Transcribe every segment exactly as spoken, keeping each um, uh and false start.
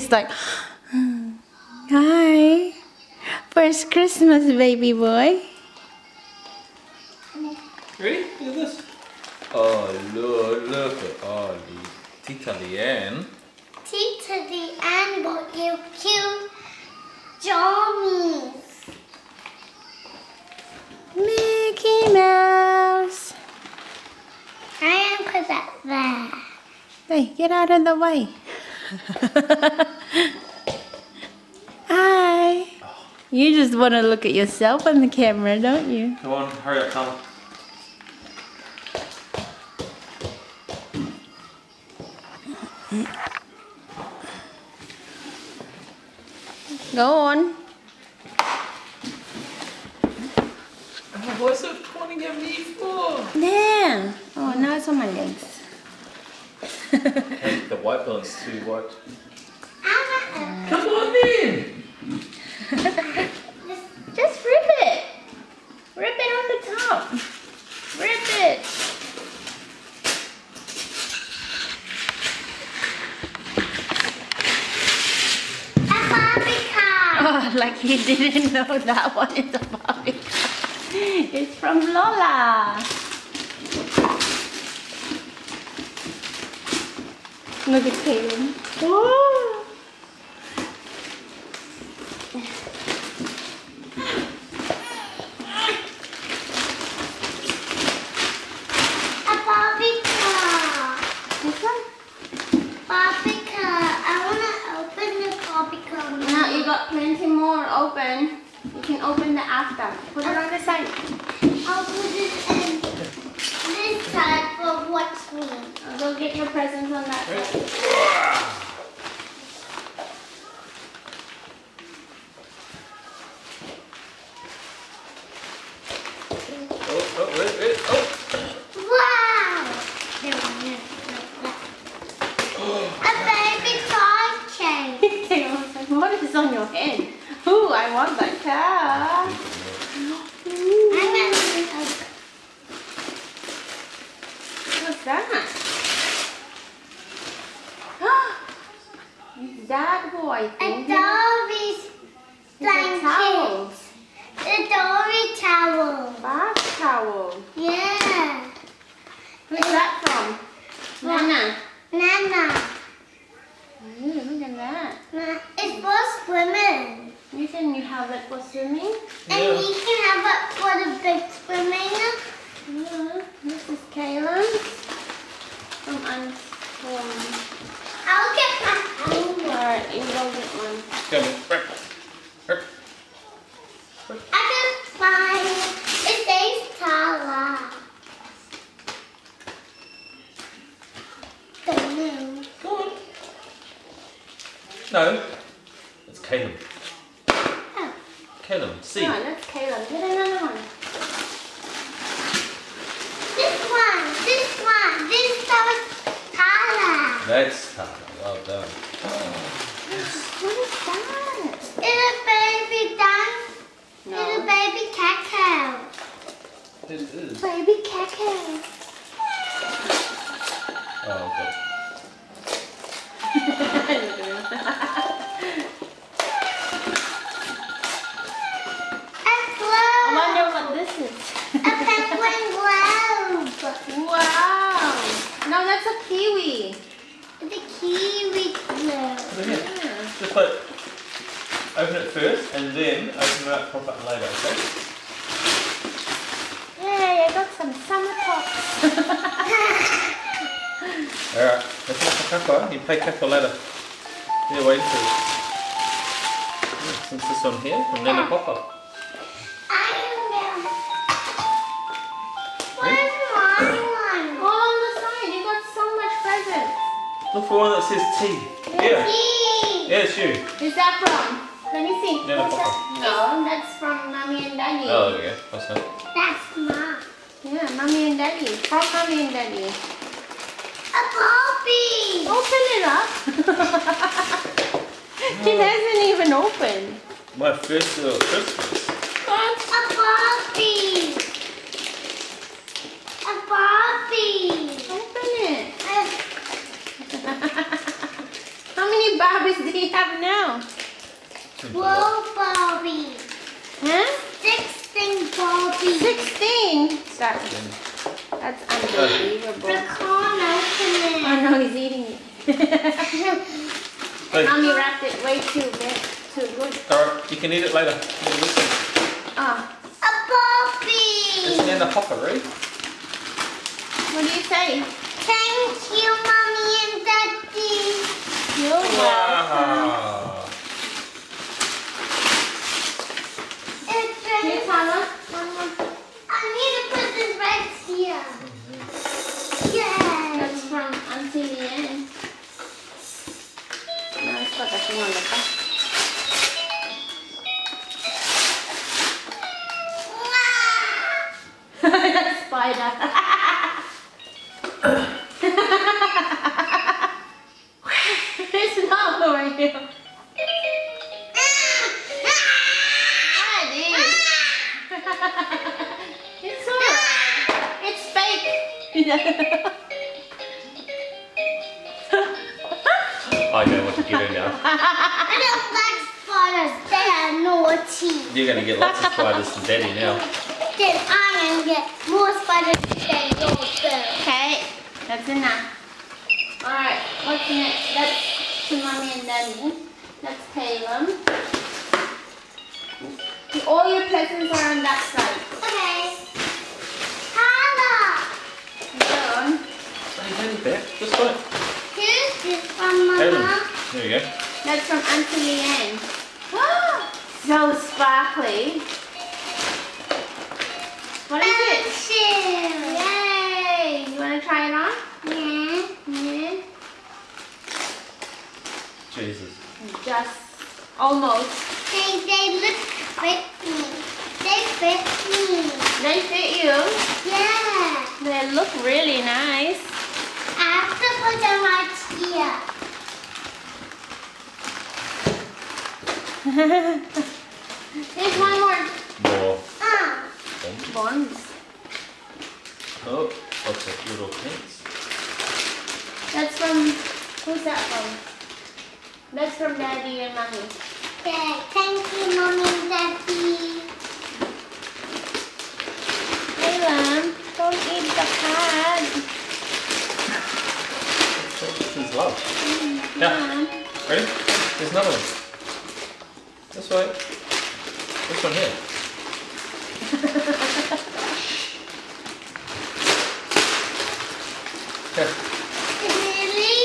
He's like, hi. First Christmas, baby boy. Ready? Look at this. Oh, look, look at oh, Tita Leanne. Tita Leanne bought you cute jammies. Mickey Mouse. I am put that there. Hey, get out of the way. Hi. You just want to look at yourself on the camera, don't you? Come on, hurry up, Carla. Go on. Oh, what's it pointing at me for? There. Oh, now it's on my legs. Hey, the white balance too white. Ah. Come on then! Just rip it. Rip it on the top. Rip it. A Barbie car. Oh, like you didn't know that one is a Barbie car. It's from Lola. Look at Kaylin. Oh. A Barbie car. This one? Barbie car. I want to open the Barbie car. Now you got plenty more open. You can open the after. Put it on the side. I'll put it in this side for what's me. I'll go get your presents on that side. Oh, oh, wait, wait, oh! Wow! A baby car chain. Taylor's like, what is on your head? Ooh, I want that car. I'm gonna What's that? It's that boy. a thing. Dory's It's a towel. blanket. A Dory towel. Bath towel. Yeah. Who's that from? Nana. Nana. Ooh, look at that. Na- It's for swimming. You can you have it for swimming? And Yeah. you can have it for the big swimming. Yeah. This is Kayla's from Unsworn. I'll get my own. Alright, you go get one. Come on. I can find it says Tala. Don't know. Come on. No. It's Caleb. Oh. Caleb, see. Come on, that's Kayla. Get another one. This one, this one, this says Tala. That's Tala. Well done. What is that? It's a baby dance. It's a No. baby cacao. It is. Baby cacao. Oh, God. A globe. I wonder what this is. A penguin globe. Wow. No, that's a kiwi. The kiwi globe. Put it here. Just like, open it first and then open it up, pop it later, okay? Yay, I got some summer tops. Alright, that's not for Kaka. You pay Kaka later. Yeah, wait for it. Yeah, since this on here, and then a pop-up. I don't know. Where's my one? All on the side. You got so much presents. Look for one that says T. Yeah. Tea. Yeah, it's you. Is that from? Let me see. Yeah, What's Papa. that? No, that's from Mommy and Daddy. Oh, there we go. That's it. That's mine. Yeah, Mommy and Daddy. From Mommy and Daddy. A Barbie. Open it up. It hasn't even opened. My first little Christmas. What? A Barbie. A Barbie. Open it. A How many Barbies do you have now? Whoa, Barbie. Huh? Sixteen Barbie. sixteen. That's, that's unbelievable. The corn opening. Oh no, he's eating it. Hey. Mommy wrapped it way too big, too good. Alright, you can eat it later. Eat it this one. Oh, A Barbie. It's in the hopper, right? what do you say? Thank you, Mommy and Daddy. You're welcome. Wow. It's Here, ready. Tyler. One more. I need to put this right here. Yeah. That's from Auntie Leanne. No, it's got that thing on the back. Spider. It's not over here. Ah, it is. It's alright. It's fake. I know what to give her now. I don't like spiders. They are naughty. You're going to get lots of spiders from Daddy now. Then I am get more spiders than yours. Okay, that's enough. Alright, what's next? That's to Mommy and Daddy. That's Caleb. All your presents are on that side. Okay. Tyler. Go on. Hey, Daddy back. This way. Here's this from Caleb. Mama. There you go. That's from Auntie Leanne. So sparkly. What is it? Pencil. Yay! You want to try it on? Yeah. Yeah. Jesus. Just almost. They, they look fit me. They fit me. They fit you. Yeah. They look really nice. I have to put them right here. There's one more. More. Ah. Bonds. Oh, lots of little things. That's from, who's that from? That's from Daddy and Mommy. Okay. Thank you, Mommy and Daddy. Caleb, don't eat the pad. This is love. Yeah. Ready? There's another one. This way. This one here. Yeah. Really?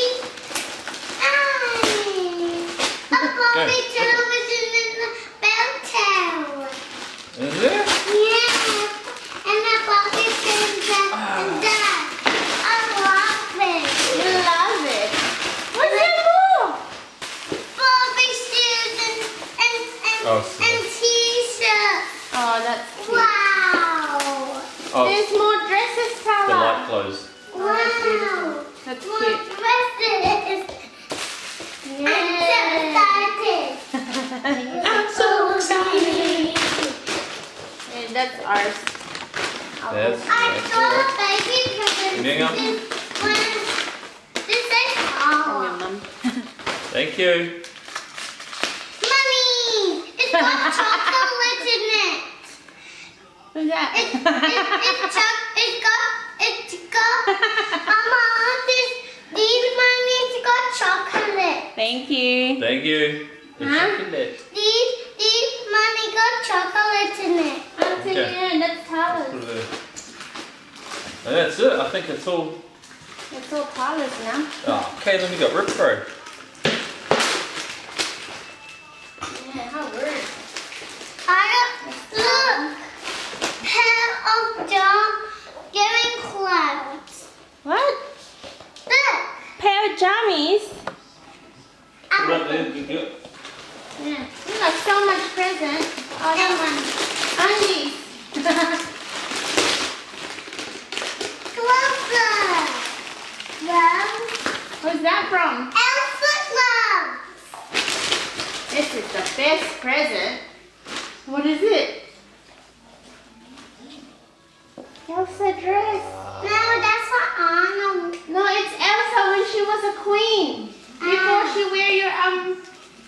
Ah. A Barbie television in the bell tower. Is there? Yeah. And a Barbie printer and that. I love it. You love it. What's that for? Barbie shoes and and and, Oh, so- and t-shirts. Oh, that's cute. Wow. Oh, There's more dresses, the light Tala. clothes. Wow. That's More cute. dresses. I'm so excited. I'm so excited. And that's ours. I'll Yes. open I That's saw a right. baby present. Hang on. This one. This is from your all. mum. Thank you. Mommy, it's got chocolate in it. Who's that? It, it, it's choc- it's got, it's got, Mama, this, these mommy's got chocolate. Thank you. Thank you. The Huh? chocolate. These, these mommy got chocolate in it. Auntie Okay. Leanne, that's Tala's. Put it there. And that's it. I think it's all. It's all Tala's now. Oh, okay, then we got Rip Pro. Yeah, how weird. I got, look, pair of dog going clouds. What? Look. Pair of jammies? Put it up there. You can Yeah. You got so much present. Oh, that one. Undies. Closer. Well, Who's that from? Elsa gloves. This is the best present. What is it? Elsa dress. No, that's for Anna. No, it's Elsa when she was a queen. Before Ah. she wear your um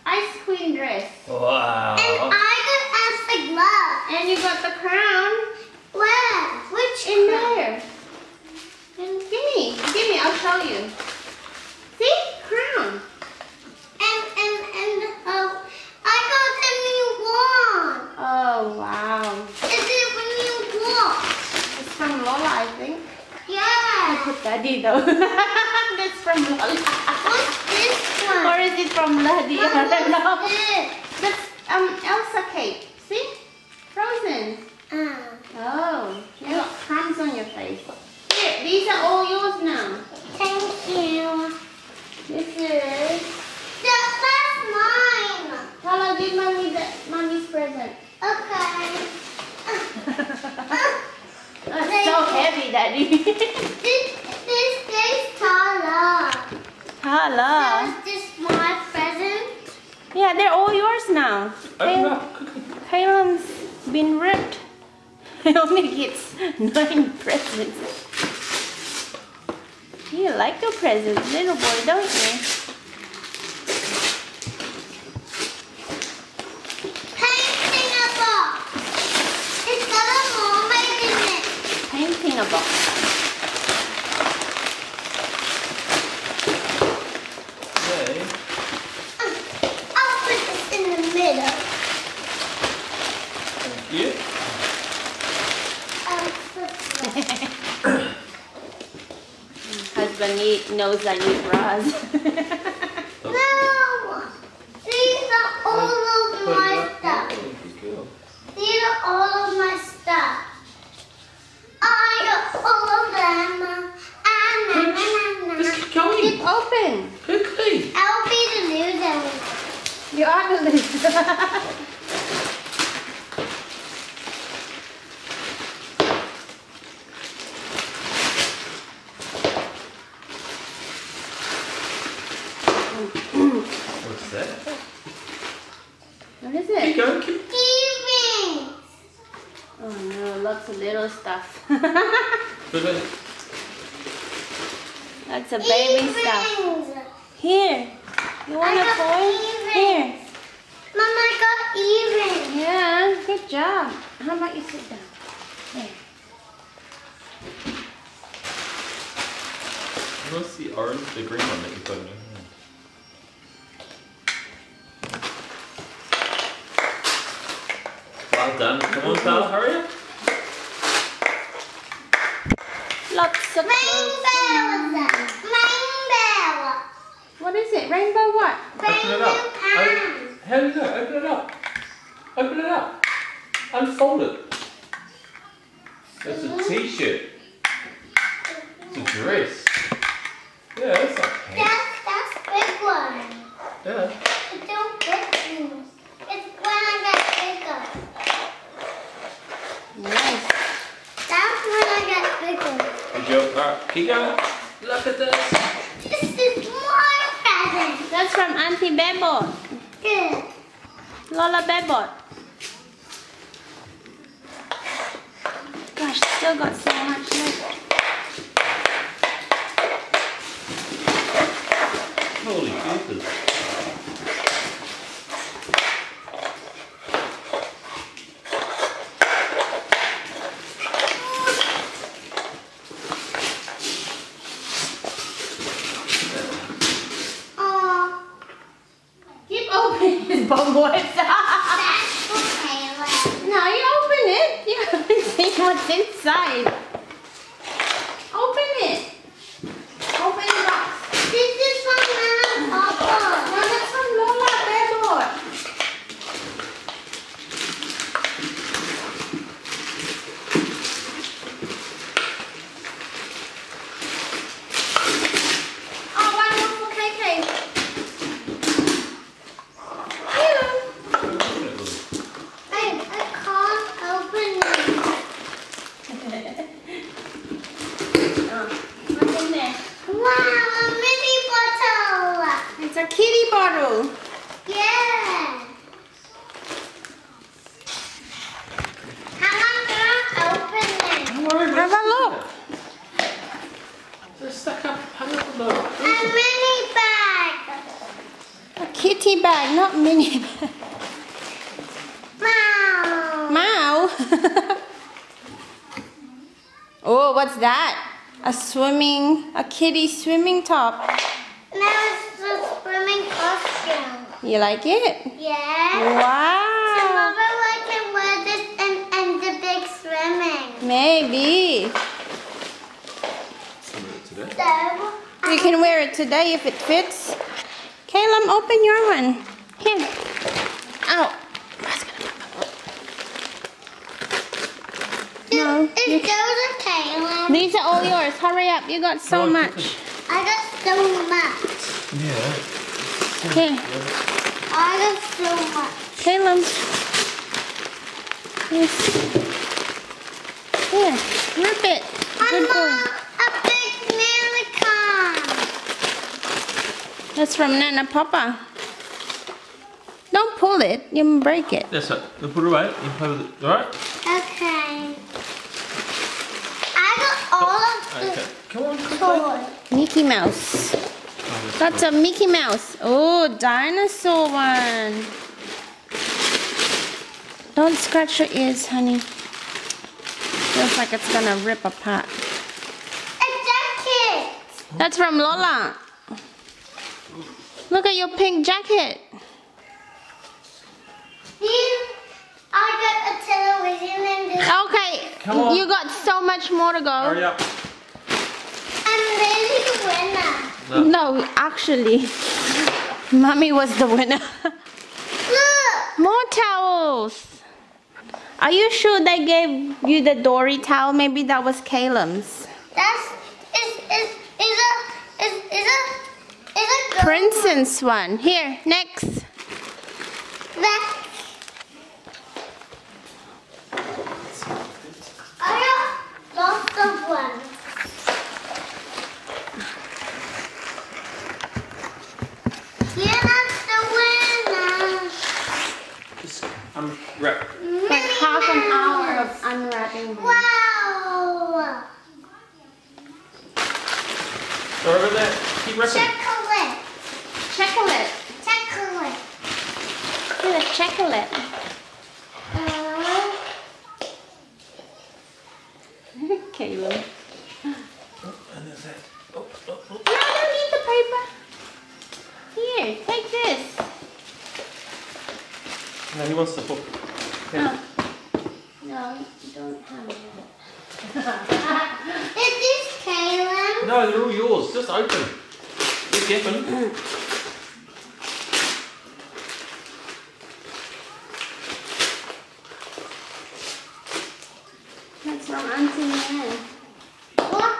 ice queen dress. Wow. And I got as the glove. And you got the crown Where? Which in crown? there. And give me, give me, I'll show you. See? Crown. And and and oh, I got a new one. Oh, wow. Is it a new one? It's from Lola, I think. Yeah. Put Daddy though. That's from Lola. What's this one? Or is it from Daddy? I don't know. What's this? That's um Elsa cake. See? Frozen. Uh, Oh, you got crumbs on your face. Here, these are all yours now. thank you. This is. That, that's mine. Lola, give mommy the mommy's present. Okay. That's so heavy, Daddy. This this is Tala. Hello. Is this my present? Yeah, they're all yours now. Open up. Caleb's been ripped. He only gets nine presents. You like your presents, little boy, don't you? Painting a box. It's got a mermaid in it. Painting a box. Okay. I'll put this in the middle. Thank you. I'll put this. Husband need, knows I need bras. No. These are all of my stuff. These are all of my stuff. I got all of them. Ah, na, na, na, na. Just keep going. Keep open. Quickly. I'll be the loser. You are the loser. What's that? What is Keep it? going. Keep. Earrings. Oh no, lots of little stuff. Wait, wait. Lots of baby stuff. Earrings. Here. You want I a got toy? Here. earrings. Mom, I got earrings. Yeah, good job. How about you sit down? There. What's the orange, the green one that you put in your hand? Well done. Come on, pal, hurry up. Lots of Rainbows. clothes. Rainbow. What is it? Rainbow what? Open it Rainbow up. pants. Open, how do you go? Open it up. Open it up. Unfold it. That's a t-shirt. It's a dress. Yeah, that's not pants. That's, that's big one. Yeah. It don't fit things. It's when I get bigger. Nice. That's when I get bigger. Good job. Alright, keep going. Look at this. This is my present. That's from Auntie Bebot. Good. Lola Bebot. Gosh, still got so much left. Holy goodness. Aw, Keep opening his bum boys. that's for Taylor. No, you open it. You haven't seen what's inside. Open it. Open the box. This is from Mama and No, Papa. that's from Lola Bebot. Oh, one more for K K. Here. Open it, Lily. I, I can't open it. Oh, what's in there? Wow, a mini bottle. It's a kitty bottle. Yeah. How am I gonna open it? Don't worry, Have a look. They're stuck up, hung up on the A mini bag. A kitty bag. like not mini. Meow. Mao. Oh, what's that? A swimming, a kitty swimming top. Now it's a swimming costume. You like it? Yeah. So Wow. Mama, I can wear this and, and the big swimming. Maybe. Today. So, You can wear it today if it fits. Caleb, open your one. Here. Ow. No. Is you- those a Caleb? These are all yours. Hurry up. You got so Oh, much. I got so much. Yeah. Here. I got so much. Caleb. Yes. Here. Rip it. Good boy. Mama, a big unicorn. That's from Nana Papa. Don't pull it. You break it. That's it. Then put it away. You play with it. Alright? Okay. I got all of the Okay. Come on, quickly. toys. Mickey Mouse. Oh, That's a Mickey Mouse. Oh, dinosaur one. Don't scratch your ears, honey. Feels like it's gonna rip apart. A jacket. That's from Lola. Look at your pink jacket. These, I got a television and this. Okay, Come on. you got so much more to Hurry go. up. I'm really the winner. No. No, actually, Mommy was the winner. Look. More towels. Are you sure they gave you the Dory towel? Maybe that was Caleb's. That's is is is a is is a is a girl. Princess one. Here, next. That. I got lots of ones. You're not the winner. Just unwrap. Like half an hour of unwrapping. them. Wow. Go over there. Keep wrapping. Chocolate. Chocolate. Chocolate. Look at the chocolate. Uh, Caleb. Oh, and there's that. Oh, oh, oh. No, I don't need the paper. Here, take this. No, he wants the book. Yeah. Oh. No, you don't have it. is this Caleb? No, they're all yours. Just open. Just Geffen. That's from Auntie Nan. What?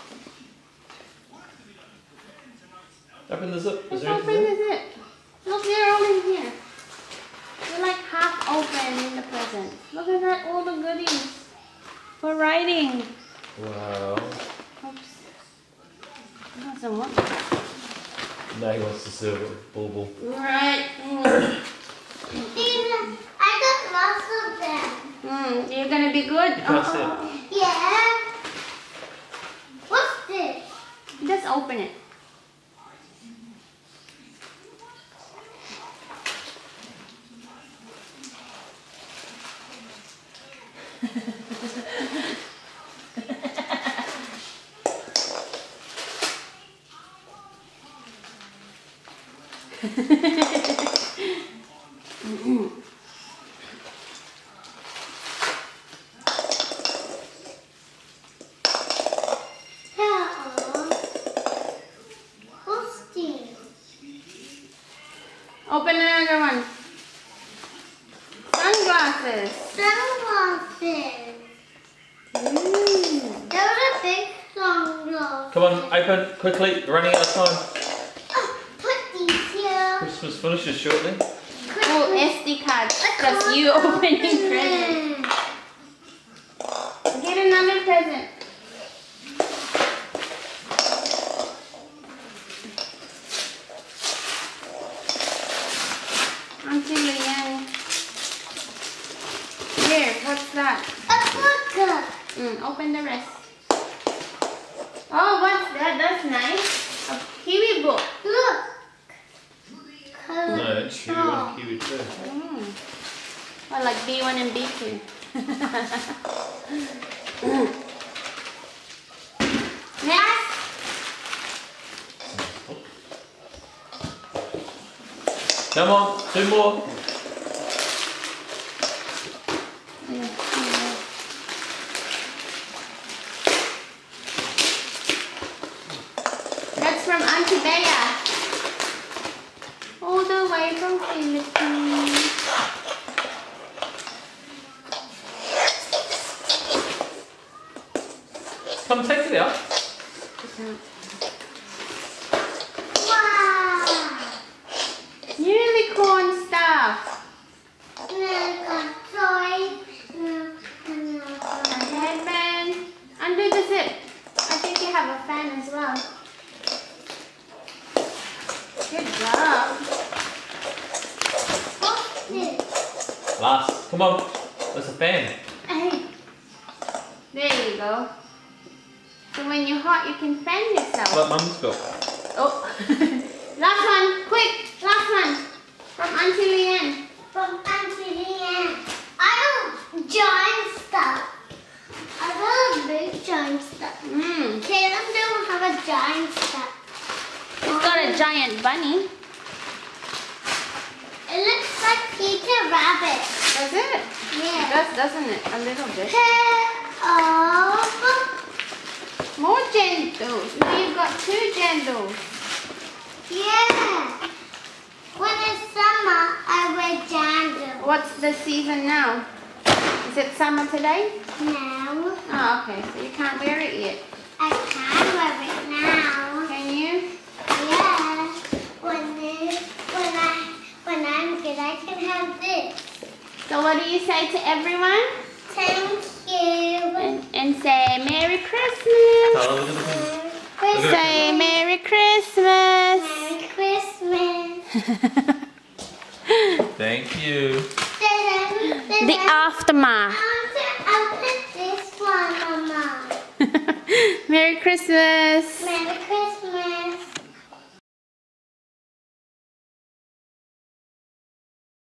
Open the zip. Is Let's there open anything there? the zip. Look, they're all in here. They're like half open in the present. Look at that, all the goodies for writing. Wow. Oops. It doesn't want that. No, he wants to serve it with Bulbul. Right. These, I got lots of them. Mm, you're gonna be good. You can't Oh, see it. Yeah. What's this? oh. Just open it. What's this? Open another one. Sunglasses. Sunglasses. Mm. Those are big sunglasses. Come on, open quickly. We're running out of time. Oh, put these here. Christmas finishes shortly. Oh, S D cards. That's you opening presents. Get another present. Auntie Leanne. Here, what's that? A book. Mm, open the rest. Oh, what's that? That's nice. A kiwi book. Look. Uh, No, that's Kiwi one and Kiwi two. Mm. I like B one and B two. Next. Come on, two more. That's from Auntie Bea. All the way from Philippines. Come take it out. wow. Unicorn stuff. Unicorn toy. Unicorn. A headband. Undo the zip. I think you have a fan as well. Good job. What's this? Last. Come on. That's a fan. Hey. There you go. So when you're hot, you can fan yourself. What Mum's got. Oh. Last one. Quick. Last one. From Auntie Leanne. From Auntie Leanne. I don't giant stuff. I got a big giant stuff. Mm. Caleb don't have a giant stuff. It's got a giant bunny. It looks like Peter Rabbit. Does it? Yeah. It does, doesn't it? A little bit. Pair of More jandals. Now you've got two jandals. yeah. When it's summer, I wear jandals. What's the season now? Is it summer today? No, Oh, okay. So you can't wear it yet. I can wear it now. Can you? Yeah. When it, when I when I'm good, I can have this. So what do you say to everyone? Thank you. And, and say Merry Christmas. Oh, look at the thing. Merry Christmas. Say Merry Christmas. Merry Christmas. Thank you. The aftermath. I'll put this one, Mama. Merry Christmas. Merry